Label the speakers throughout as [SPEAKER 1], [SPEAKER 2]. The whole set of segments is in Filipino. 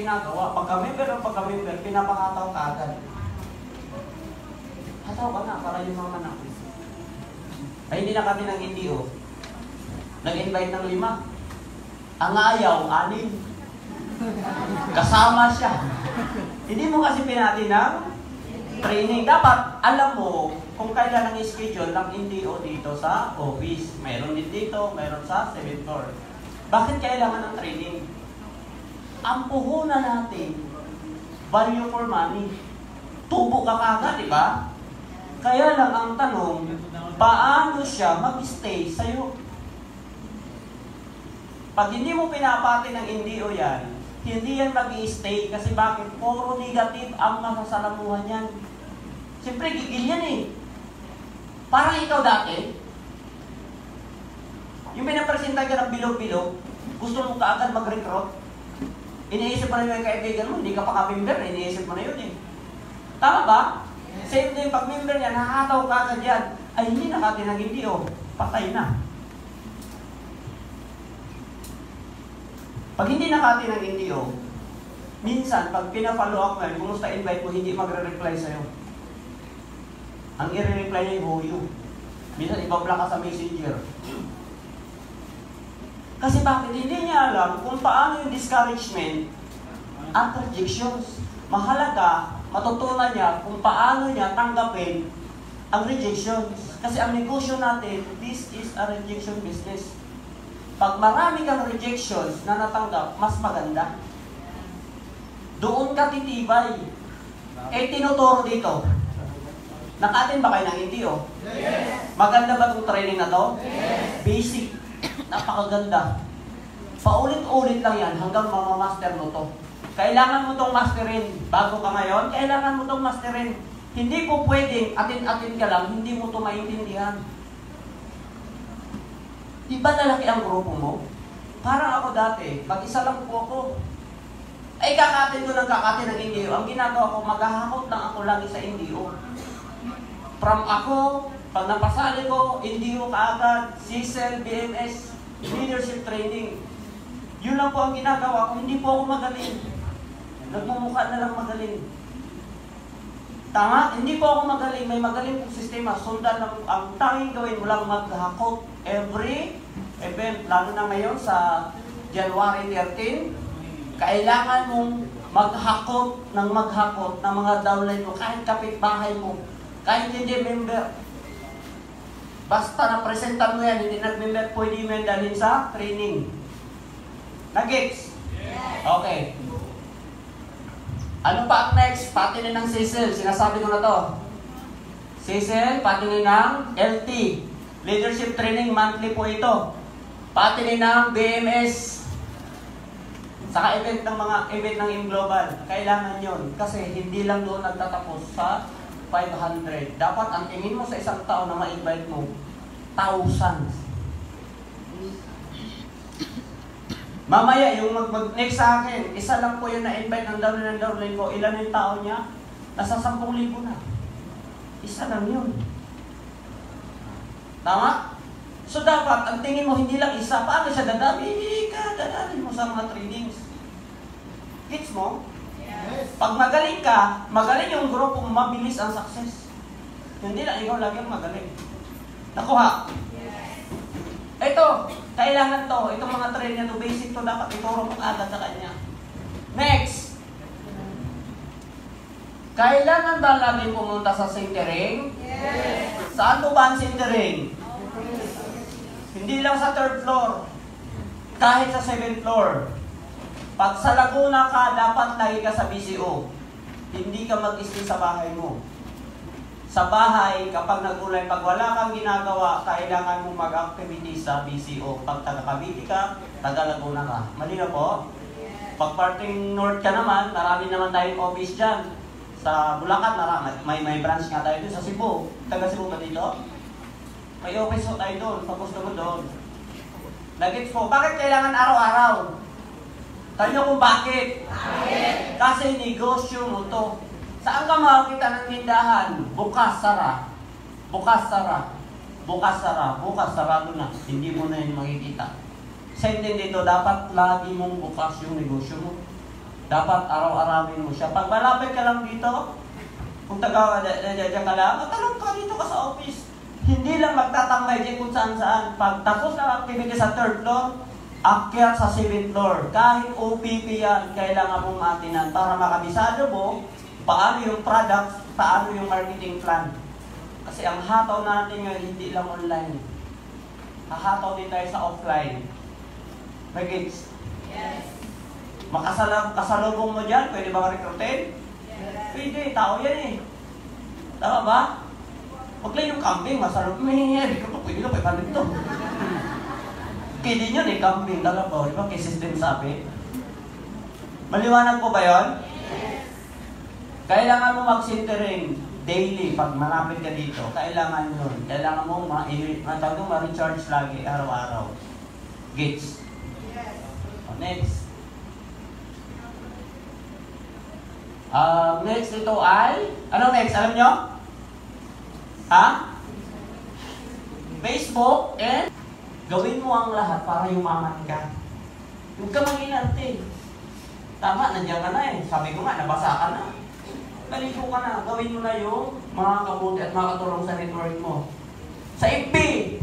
[SPEAKER 1] ginagawa. Pagka-member, pinapakataw ka agad. Hataw ka na, para yung mga anak. Ay, hindi na kami ng NDO. Nag-invite ng 5. Ang ayaw, 6. Kasama siya. Hindi mo kasi pinati ng training. Dapat, alam mo, kung kailan ang schedule ng NDO dito sa office. Mayroon din dito, mayroon sa 7th floor. Bakit kailangan ng training? Ang puhunan natin, value for money. Tubo ka kagad, di ba? Kaya lang ang tanong, paano siya mag-stay sa'yo? Pag hindi mo pinapati ng NDO yan, hindi yan mag-i-stay kasi bakit? Puro negative ang masasalamuhan yan. Siyempre, gigil yan eh. Parang ikaw dati, yung pinapresenta ka ng bilog-bilog, gusto mo kaagad mag-recruit, iniisip mo na yung kaibigan mo, hindi ka pa ka-member, iniisip mo na yun eh. Tama ba? Same din, pag member niya, nakataw ka agad yan, ay hindi nakatin ng NDO, patay na. Pag hindi nakatin ng NDO, minsan, pag pina-follow up mo, kumusta invite mo, hindi magre-reply sa'yo. Ang i-reply niya yung huyo. Minsan, ibablock ka sa messenger. Kasi bakit hindi niya alam kung paano yung discouragement at rejections. Mahalaga, matutunan niya kung paano niya tanggapin ang rejections. Kasi ang negosyo natin, this is a rejection business. Pag marami kang rejections na natanggap, mas maganda. Doon ka titibay. Eh, tinuturo dito. Nakatin ba kayo ng NDO? Yes! Maganda ba itong training na to? Yes! Basic. Napakaganda. Paulit-ulit lang yan hanggang mamamaster mo to. Kailangan mo itong masterin. Bago ka ngayon, kailangan mo itong masterin. Hindi po pwedeng atin-atin ka lang, hindi mo ito maintindihan. Di ba lalaki ang grupo mo? Parang ako dati, mag-isa lang po ako. Ay, kakatin ko ng kakatin ng NDO. Ang ginagawa ko, maghahakot lang ako lagi sa NDO. From ako, pag napasali ko, NDO kaagad, CSL, BMS, leadership training. Yun lang po ang ginagawa ko, hindi po ako magaling. Nagmumukha na lang magaling. Tama? Hindi po ako magaling, may magaling pong sistema. Sundan lang, ang tanging gawin mo lang maghakot every event, lalo na ngayon sa January 13, kailangan mong maghakot ng mga downline mo, kahit kapitbahay mo, kahit hindi member. Basta na-presentan mo yan, hindi nag-member, pwede mo yan dalhin sa training. Nag-gets? Yes. Okay. Ano pa ang next? Patinin ng CSL. Sinasabi ko na to. CSL, patinin ng LT. Leadership Training, monthly po ito. Patinin ng BMS. Saka event ng InGlobal. Kailangan yun. Kasi hindi lang doon nagtatapos sa 500. Dapat ang tingin mo sa isang tao na ma-invite mo, thousands. Mamaya, yung mag-next sa akin, isa lang po yung na-invite ng downline ko. Ilan yung tao niya? Nasa 10,000 na. Isa lang yun. Tama? So dapat, ang tingin mo hindi lang isa. Paano siya dadami? Hindi ka, dadalhin mo sa mga trainings. Gets mo? Yes. Pag magaling ka, magaling yung grupo, mabilis ang success. Hindi lang ikaw lagi ang magaling. Nakuha? Yes. Ito, kailangan to. Itong mga training na to, basic to, dapat ituro mo agad sa kanya. Next. Kailangan ba lagi pumunta sa centering? Yes. Saan mo ba ang centering? Hindi lang sa 3rd floor. Kahit sa 7th floor. Pag sa Laguna ka, dapat lagi ka sa BCO. Hindi ka mag-stay sa bahay mo. Sa bahay, kapag nag-ulay, pag wala kang ginagawa, kailangan mong mag-activity sa BCO. Pag taga-Cavite ka, taga-Laguna ka. Malino po? Pag parting North ka naman, marami naman tayong office dyan. Sa Bulacan, may branch nga tayo doon. Sa Cebu, taga-Cebu ba dito? May office po tayo doon. Tapos naman doon. Nagets po, bakit kailangan araw-araw? Tanyo kung bakit? Bakit? Kasi negosyo mo to. Saan ka makakita ng tindahan? Bukas, sara. Bukas, sara. Bukas, sara. Bukas, sarado na. Hindi mo na yun makikita. Same din dito, dapat lagi mong bukas yung negosyo mo. Dapat araw-arawin mo siya. Pag malapit ka lang dito, kung taga-dyan ka lang, matalong ka dito ka sa office. Hindi lang magtatambay dyan kung saan-saan. Pag tapos na activity sa 3rd floor, akyat sa 7th floor. Kahit OPP yan, kailangan mong matinan para makabisado mo paano yung products, paano yung marketing plan. Kasi ang hataw natin ngayon, hindi lang online. Hahataw din tayo sa offline. May kids? Yes. Makasalubong mo dyan, pwede ba recruitin? Yes. Pwede, tao yan eh. Tama ba? Huwag lang yung kambing, masalubong. Hindi ko pwede ka, pwede ito. Pwede yun eh, kambing. Tala ba? Di ba? Kay system sabi. Maliwanag po ba yun? Yes. Kailangan mo mag-centering daily pag malapit ka dito. Kailangan yun. Kailangan mo ma-recharge lagi, araw-araw. Gets? Yes. Next. Next ito ay, ano next? Alam nyo? Ha? Facebook and gawin mo ang lahat para yumaman ka. Huwag ka mag-inarte. Tama, nandiyan ka na eh. Sabi ko nga, nabasa ka na. Naligo ka na. Gawin mo na yung mga kabuti at makatulong sa network mo. Sa FB.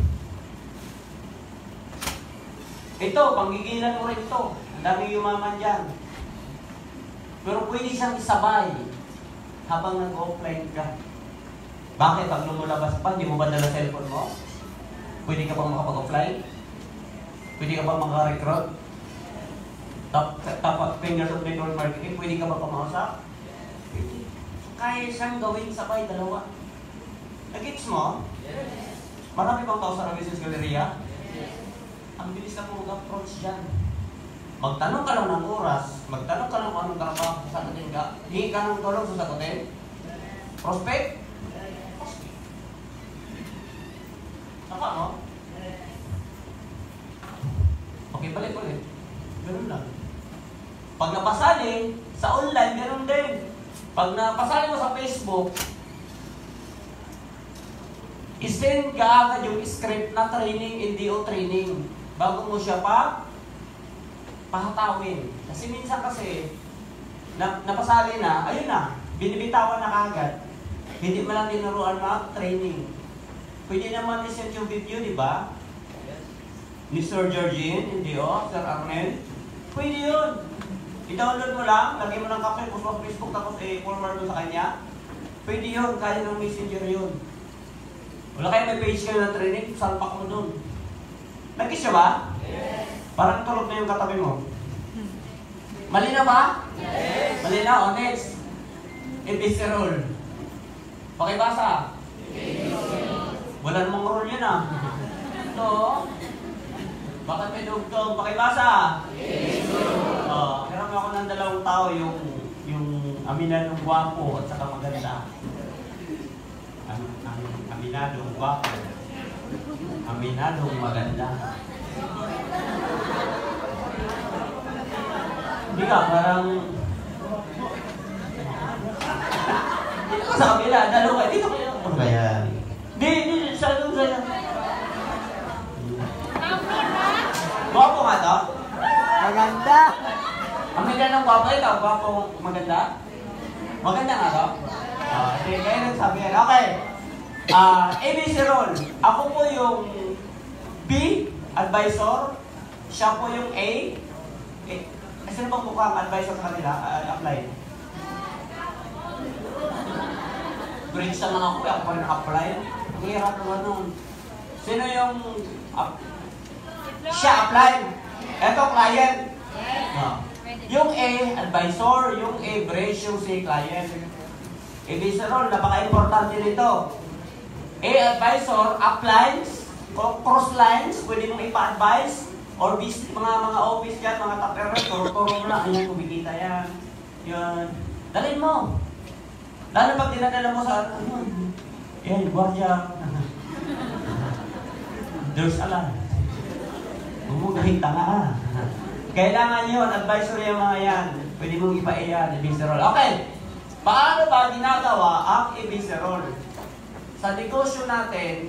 [SPEAKER 1] Ito, panggigilan mo rin ito. Ang dami yumaman dyan. Pero pwede siyang isabay habang nag-offline ka. Bakit? Pag lumulabas pa, hindi mo ba dala cellphone mo? Pwede ka pang makapag-offline? Pwede ka pang maka-recruit? Tapos fingers of network marketing, pwede ka ba pamausap? Pwede. Kaya siyang gawin sabay, dalawa. Nag-gets mo? Yes. Marami bang tao sa business galleria? Yes. Ang bilis na po mag-approach dyan. Magtanong ka lang ng oras, magtanong ka lang kung anong trabaho sasagutin ka, hingi ka ng tulong sasagutin. Prospect? Saka mo? Okay, balik ulit. Ganun lang. Pag napasali, sa online, ganun din. Pag napasali mo sa Facebook, isend ka agad yung script na training, NDO training. Bago mo siya pahatawin. Kasi minsan napasali na, ayun na, binibitawan na kagad. Hindi mo lang tinuruan training. Pwede naman isend yung video, di ba? Ni Sir Georgine, hindi Sir Arnel. Pwede yun. I-download mo lang, lagay mo ng caption, post mo sa Facebook, tapos forward mo sa kanya. Pwede yun, kaya ng messenger yun. Wala kayo may page kayo ng training, salpak mo dun. Nag-kiss siya ba? Yes. Parang tulog na yung katabi mo. Mali na ba? Yes. Mali na, o next. ABC rule. Pakibasa. Wala namang rule yun Ito. Bakit may dugtong? Pakibasa. Hiram ako ng dalawang tao, yung aminadong gwapo at saka maganda. Aminadong gwapo. Aminadong maganda. Hindi ka, parang... Dito ka sa kabila, dalawa kayo. Dito kayo. Ano ba yan? Di, siya doon sa'yo. Gwapo nga to?
[SPEAKER 2] Maganda!
[SPEAKER 1] Ang ganda ng gwapo ito, gwapo maganda? Maganda nga to? Hindi, kayo nagsabi yan. Okay. ABC role. Ako po yung B, advisor. Siya po yung A. Sino bang mukhang advisor sa kanila? Apply. Bridge naman ako, ako pa rin apply. Ang hirap naman nun. Sino yung... siya apply. Ito, client. Yung A, advisor. Yung A, bridge. Yung C, client. ABC role, napaka-importante nito. A, advisor, uplines, cross lines, pwede mong ipa-advise, or mga office dyan, mga tapero, turo-turo mo lang, ayan, kumikita yan. Yun. Dalhin mo. Lalo pag dinadala mo sa, yan, guardia. There's a lot. Umugahin tanga Kailangan yun, advisory yung mga yan. Pwede mong ipa-iyan, ABC role. Okay. Paano ba ginagawa ang ABC role? Sa negosyo natin,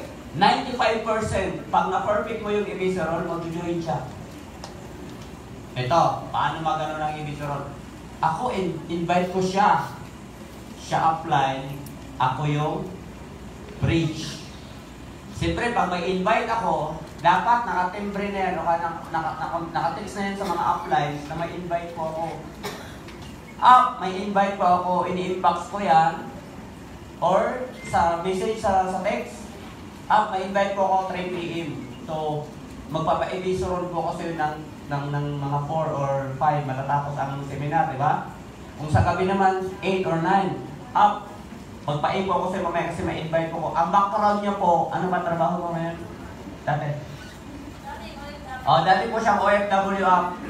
[SPEAKER 1] 95% pag na-perfect mo yung ABC role, mag-join siya. Ito, paano magano ng ibig-sabihin? Ako, invite ko siya. Siya apply, ako yung preach. Siyempre, pag may invite ako, dapat nakatimbre na yan, nakatext na yan sa mga uplines na may invite ko ako. May invite ko ako, ini-inbox ko yan, or sa message sa text, may invite ko ako 3 p.m. So, magpapa-evisceral ko kasi ng mga 4 or 5 matatapos ang seminar, di ba? Kung sa gabi naman, 8 or 9, magpa-info ako sa mamaya kasi may invite ko. Ang background niyo po, ano ba trabaho mo ngayon? Dati? Dati po siyang OFW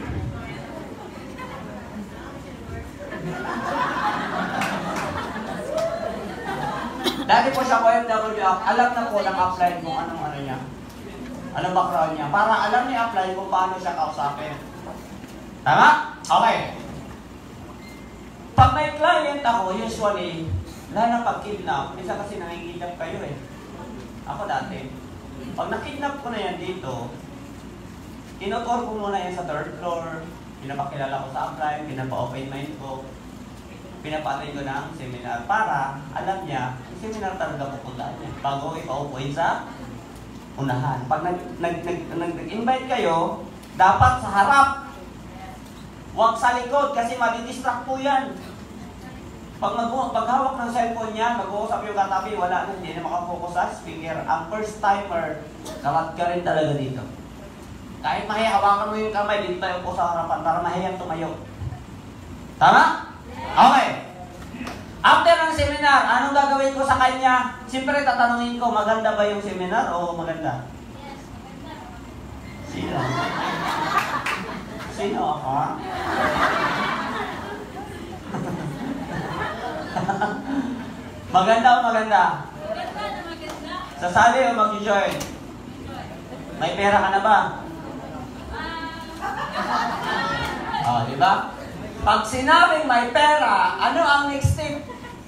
[SPEAKER 1] Dati po siyang OFW Alam na po ng upline kung anong ano niya. Anong background niya. Para alam ni upline kung paano siya kausapin. Tama? Okay. Pag may client ako, usually, lalo na pag-kidnap, minsan kasi nangikidnap kayo eh. Ako dati. Pag nakidnap ko na yan dito, tinutur ko muna yan sa 3rd floor, pinapakilala ko sa upline, pinapa-open mind ko, pinapatay ko ng seminar para alam niya, yung seminar talaga pupuntaan niya bago ipaupuin sa unahan. Pag nag-invite kayo, dapat sa harap. Huwag sa likod kasi madidistract po yan. Pag hawak ng cellphone niya, mag-uusap yung katabi, wala na, hindi na makapokus sa speaker. Ang first timer, kalat ka rin talaga dito. Kahit mahiya, hawakan mo yung kamay, dito tayo po sa harapan para mahiyang tumayo. Tama? Okay. After ng seminar, anong gagawin ko sa kanya? Siyempre, tatanungin ko, maganda ba yung seminar o maganda?
[SPEAKER 2] Yes, maganda.
[SPEAKER 1] Sino? Sino ako? Maganda o maganda?
[SPEAKER 2] Maganda na maganda.
[SPEAKER 1] Sasali o mag-join? May pera ka na ba? Di ba? Pag sinabing may pera, ano ang next step?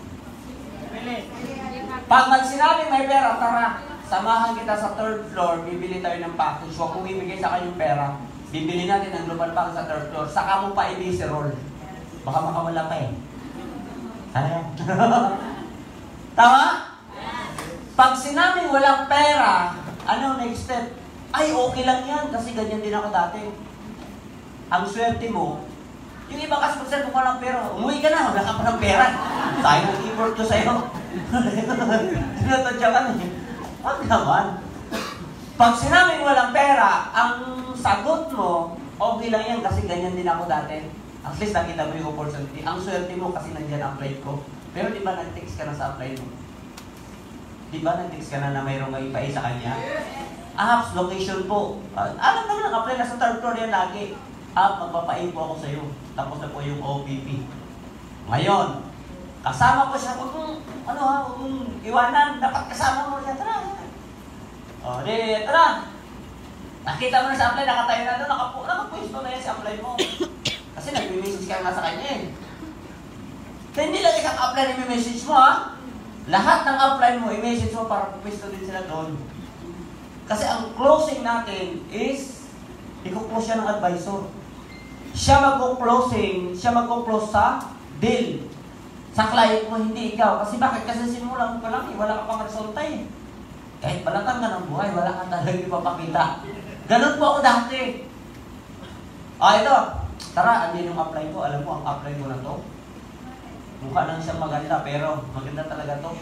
[SPEAKER 1] Pag sinabing may pera, tara, samahan kita sa 3rd floor, bibili tayo ng package. Huwag kong ibigay sa kanyang pera. Bibili natin ng global pack sa 3rd floor. Saka mo pa i-roll. Baka makawala pa eh. Ano? Tama? Pag sinabing walang pera, ano next step? Ay, okay lang yan kasi ganyan din ako dati. Ang swerte mo, yung iba kasi kung saan kung walang pera, umuwi ka na, wala ka pa ng pera. Tayo ng keyboard ko sa'yo. Tinatadya ka na eh. Wag naman. Pag sinabing walang pera, ang sagot mo, okay lang yan kasi ganyan din ako dati. At least nakita mo yung opportunity. Ang swerte mo kasi nandiyan ang apply ko. Pero di ba nag-text ka na sa apply mo? Di ba nag-text ka na mayroong may ipae sa kanya? Apps, location po. Alam naman ang apply na sa 3rd floor yan lagi. Magpapain po ako sa iyo. Tapos na po yung OPP. Ngayon, kasama ko siya. Huwag mong iwanan. Dapat kasama mo siya. Tara. Tara. Nakita mo na sa apply, nakatayo na doon. Nakapwesto na yan sa apply mo. Kasi nag-message ka nga sa kanya eh. Kaya hindi lang isang apply na i-message mo ha. Lahat ng apply mo, i-message mo para pwesto din sila doon. Kasi ang closing natin is, i-close siya ng advisor. Siya mag-close sa deal. Sa client mo, hindi ikaw. Kasi bakit? Kasi simulan mo pa lang, wala ka pang resulta eh. Kahit balatang ka ng buhay, wala ka talaga ipapakita. Ganun po ako dati. Ito. Tara, andyan yung apply ko. Alam mo, ang apply ko na to. Mukha lang siyang maganda, pero maganda talaga to.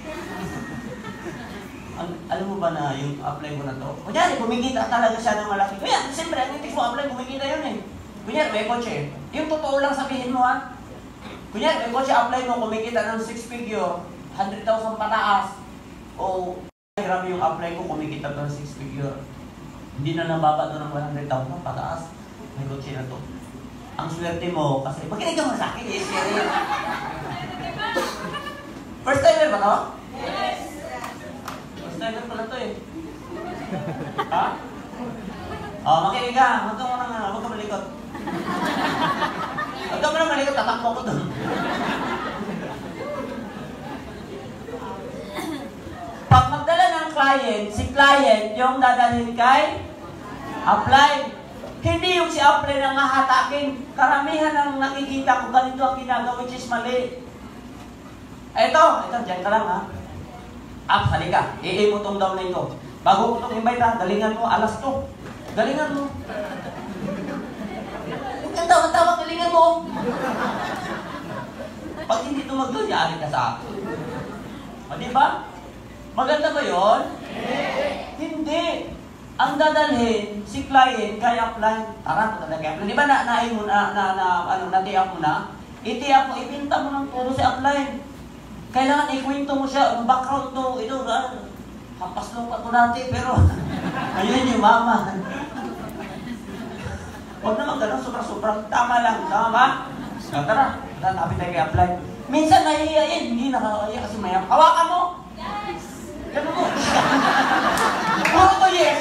[SPEAKER 1] Alam mo ba na yung apply mo na to? Kunyari, kumikita talaga siya ng malaki. Kuya, siyempre, ang itik mo apply, kumikita yun eh. Kunyari, may kotse. Yung totoo lang sabihin mo ha. Kunyari, may kotse apply mo, kumikita ng 6 figure, 100,000 pataas. O, grabe yung apply ko, kumikita to ng 6 figure. Hindi na nababa to ng 100,000 pataas. May kotse na to. Ang swerte mo, kasi makinig ka mo sa akin, yes, yes. First timer ba to?
[SPEAKER 2] Yes.
[SPEAKER 1] First timer pala to eh. Ha? Makinig ka. Huwag ka malikot. Huwag ka malikot, tatakbo ko doon. Pag magdala ng client, si client yung dadalhin kay apply. Hindi yung si upline ang hahatakin. Karamihan ang nakikita ko ganito ang ginagawa, which is mali. Ito, dyan ka lang ha. Halika, i-aim mo tong down na ito. Bago ko itong invite ha, galingan mo, alas to. Galingan mo. Ang tawag, galingan mo. Pag hindi tumagdo, yari ka sa akin. O, diba? Maganda ba yun? Hindi. Ang dadalhin, si client, kay upline. Tara, punta kay upline. Di ba natiyak mo na? Itiyak mo, ipinta mo ng puro si upline. Kailangan ikwento mo siya, ang background to, ito, hampas lupa ko natin, pero ayun yung mama. Huwag naman ganun, sobrang tama lang, tama ba? Tara, lapit tayo kay upline. Minsan nahihiya yan, hindi nakakaya kasi maya. Hawakan mo!
[SPEAKER 2] Yes!
[SPEAKER 1] Ganun mo. Puro to yes!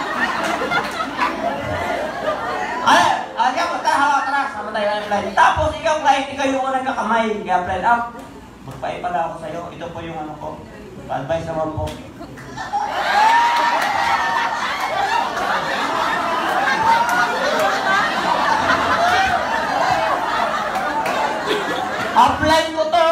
[SPEAKER 1] Ayaw mo, tara, sama tayo kay upline. Tapos ikaw, client, ikaw yung unang kakamay kay upline. Magpae pala ako sa'yo. Ito po yung ano ko. Pa-advise naman po. Upline ko to!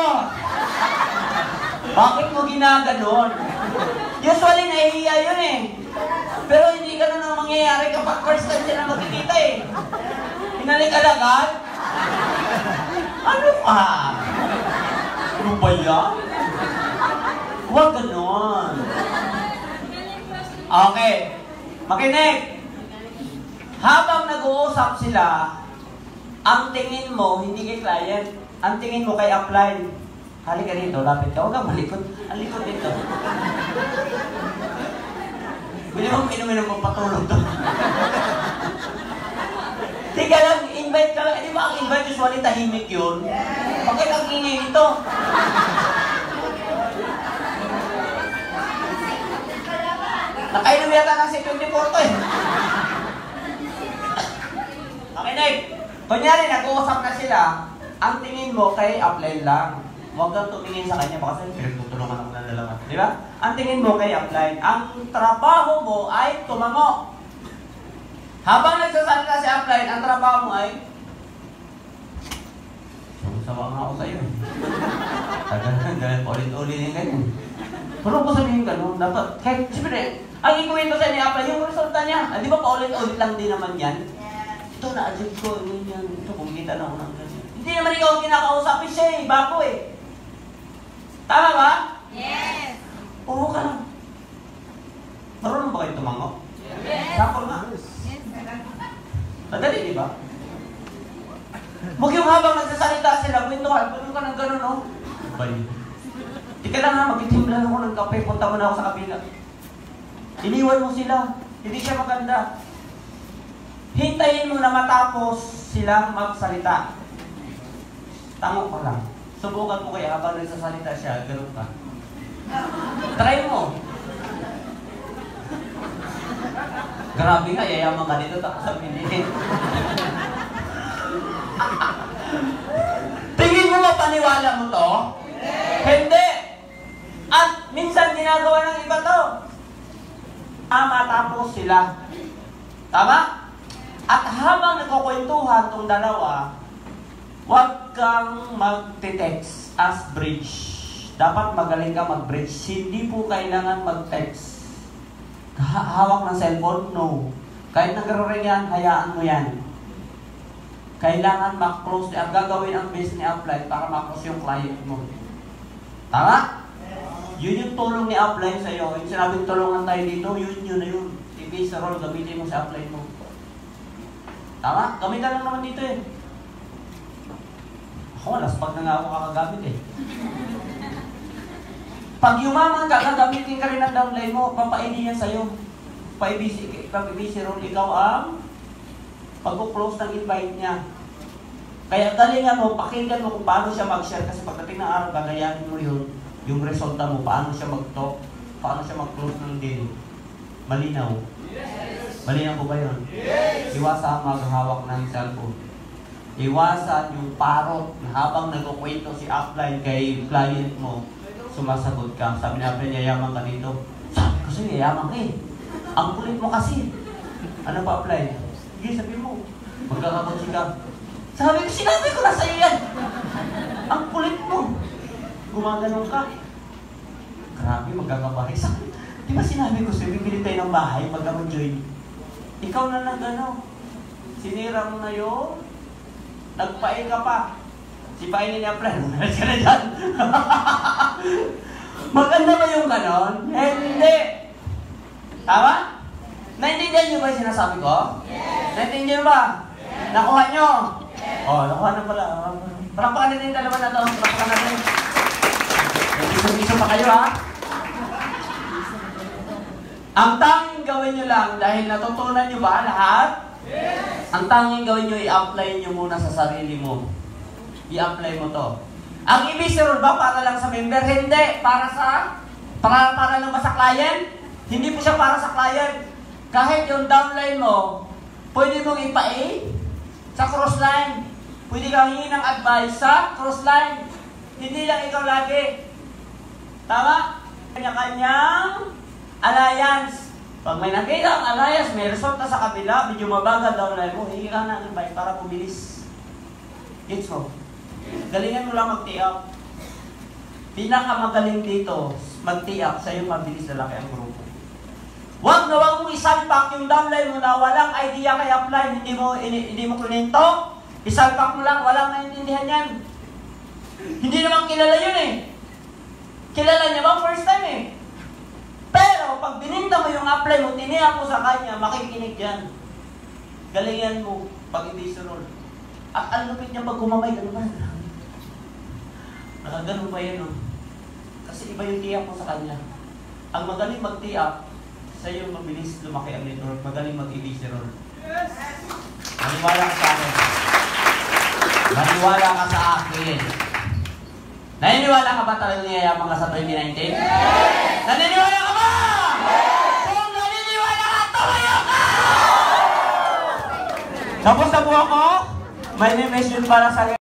[SPEAKER 1] Bakit mo ginaganon? Usually, nahihiya yun eh. Pero hindi ganun ang mangyayari kapag first time sila magkikita eh. Hinalik agad? Ano ka? Ano ba yan? Huwag ganon. Okay. Makinig. Habang nag-uusap sila, ang tingin mo, hindi kay client, ang tingin mo kay upline. Halika rito, lapit ka. Huwag kang malikot. Ang likod dito. Bili mo inumin mo patulog to. Tika lang, invite ka lang. Di ba ang invite usually tahimik yun? Bakit ang ingay ito? Nakainom yata ng C24 to eh. Makinig. Kunyari, nag-uusap na sila. Ang tingin mo kay upline lang. Huwag kang tumingin sa kanya baka pinagtutulungan ako ng dalawa. Di ba? Ang tingin mo kay upline. Ang trabaho mo ay tumango. Habang nagsasalita si upline, ang trabaho mo ay sawa nga ako sa'yo. Tagal, ulit-ulit yung ganyan. Pero kung sabihin ganun, dapat, kahit, siyempre, ang ikuwento sa niya upline, yung resulta niya. Di ba paulit-ulit lang din naman yan? Ito, na-adject ko, yan. Ito, kumikita na ako ng ganyan. Hindi naman ikaw ang kinakausapin siya eh, bako eh. Tama ba?
[SPEAKER 2] Yes!
[SPEAKER 1] Puro ka lang. Marunong ba kayo tumango?
[SPEAKER 2] Yes!
[SPEAKER 1] Sakol nga.
[SPEAKER 2] Yes!
[SPEAKER 1] Madali, di ba? Huwag yung habang nagsasalita sila, kwento ka ng gano'n, no? Bye. Di ka lang ha, magtitimpla ako ng kape, punta mo na ako sa kabila. Iniwan mo sila, hindi siya maganda. Hintayin mo na matapos silang magsalita. Tango ka lang. Subukan mo kaya habang nagsasalita siya, gano'n ka. Try mo. Grabe nga, yayaman ka dito, tapos sabihin eh. Tingin mo mapaniwala mo to? Hindi! At minsan ginagawa ng iba to. Matapos sila. Tama? At habang nagkukwentuhan tong dalawa, huwag kang mag-text as bridge. Dapat magaling ka mag-bridge. Hindi po kailangan mag-text. Hawak ng cellphone? No. Kahit nagre-ring yan, hayaan mo yan. Kailangan ma-close. Ang gagawin ang base ni upline para ma-close yung client mo. Tama? Yun yung tulong ni upline sa'yo. Yung sinabing tulungan tayo dito, yun na yun. I-base role, gamitin mo sa upline mo. Tama? Gamitan lang naman dito eh. Ako, laspag na nga ako kakagamit eh. Pag yumaman ka, gagamitin ka rin ang downline mo, papaini yan sa'yo. Pa-ibisi role, ikaw ang pag-close ng invite niya. Kaya galingan mo, pakinggan mo kung paano siya mag-share kasi pagdating ng araw, gagayahin mo yun, yung resulta mo, paano siya mag-talk, paano siya mag-close ng deal. Malinaw. Yes. Malinaw po ba yun? Yes. Iwasan maghahawak ng cellphone. Iwasan yung parot na habang nagkukwento si upline kay client mo, sumasagot ka. Sabi na upline, yayaman ka dito. Sabi ko sa'yo, yayaman ka eh. Ang kulit mo kasi. Ano pa upline? Sige, sabi mo. Magkakakotsi ka. Sinabi ko na sa'yo yan. Ang kulit mo. Gumaganon ka. Grabe, magkakaparis. Di ba sinabi ko sa'yo, bibili tayo ng bahay pagka mag-join? Ikaw na nag-ano. Sinira mo na yun. Nagpain ka pa. Si painin niya, plan. Nalas ka na dyan. Maganda ba yung ganon? Hindi. Tama? Naintindihan niyo ba yung sinasabi ko? Yes. Naintindihan niyo ba? Yes. Nakuha niyo? Yes. Oh, nakuha na pala. Parampakan natin yung dalawa na ito. Parampakan natin. Iso-iso pa kayo, ha? Ang tanging gawin nyo lang, dahil natutunan nyo ba lahat? Yes. Ang tanging gawin nyo, i-apply nyo muna sa sarili mo. I-apply mo to. Ang i-visceral ba para lang sa member? Hindi. Para lang ba sa client? Hindi po siya para sa client. Kahit yung downline mo, pwede mong ipa-A sa crossline. Pwede kang hingin ng advice sa crossline. Hindi lang ikaw lagi. Tama? Kanya-kanyang alliance. Pag may nakita ang alliance, may resulta sa kabila, medyo mabagal downline mo, hingi ka ng advice para pumilis. Gets mo? Galingan mo lang mag-tiap. Pinakamagaling dito, mag-tiap, sa'yo mabilis lalaki ang grupo. Huwag mong isalpak yung downline mo na walang idea kay upline, hindi mo kunento. Isalpak mo lang, walang naiintindihan yan. Hindi naman kilala yun eh. Kilala niya ba? First time eh. Pero pag bininta mo yung upline mo, tiniyak mo sa kanya, makikinig yan. Galingan mo pag hindi sunod. At ang lupit niya pag kumamay, ano ba? Nakaganon ba yan, no? Kasi iba yung tiyak mo sa kanya. Ang magaling mag-tiyak, sa'yo mabilis lumaki ang network, magaling mag-ibisirol. Yes! Maniwala ka sa akin. Maniwala ka sa akin. Naniniwala ka ba talagang niyayaman ka sa 2019? Yes! Naniniwala ka ba? Yes! Kung naniniwala ka, tumayo ka! Tapos na po ako. May message para sa